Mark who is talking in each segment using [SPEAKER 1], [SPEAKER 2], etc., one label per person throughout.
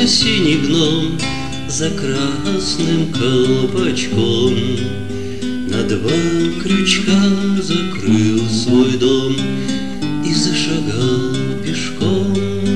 [SPEAKER 1] синий гном за красным колпачком. На два крючка закрыл свой дом и зашагал пешком.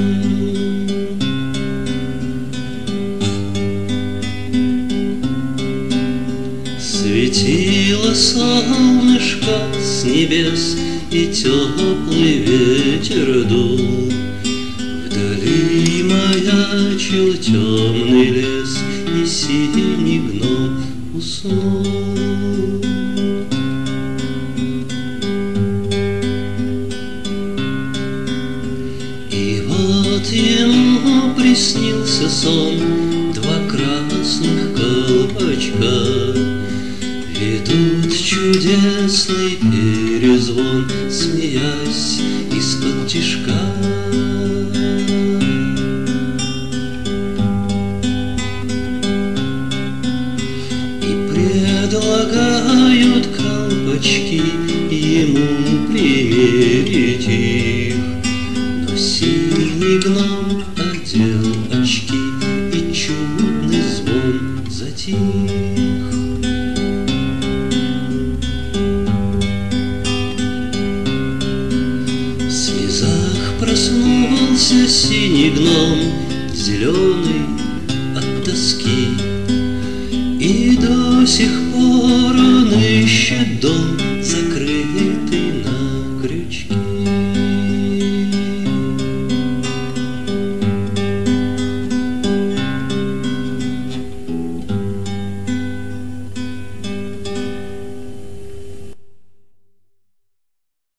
[SPEAKER 1] Светило солнышко с небес, и теплый ветер дул. Вдали маячил темный лес, и синий гном уснул. И вот ему приснился сон, два красных колпачка ведут чудесный перезвон, смеясь из-под тишка. И предлагают колпачки ему примерить их, но синий гном одел очки, и чудный звон затих. Проснулся синий гном, зеленый от тоски, и до сих пор он ищет дом,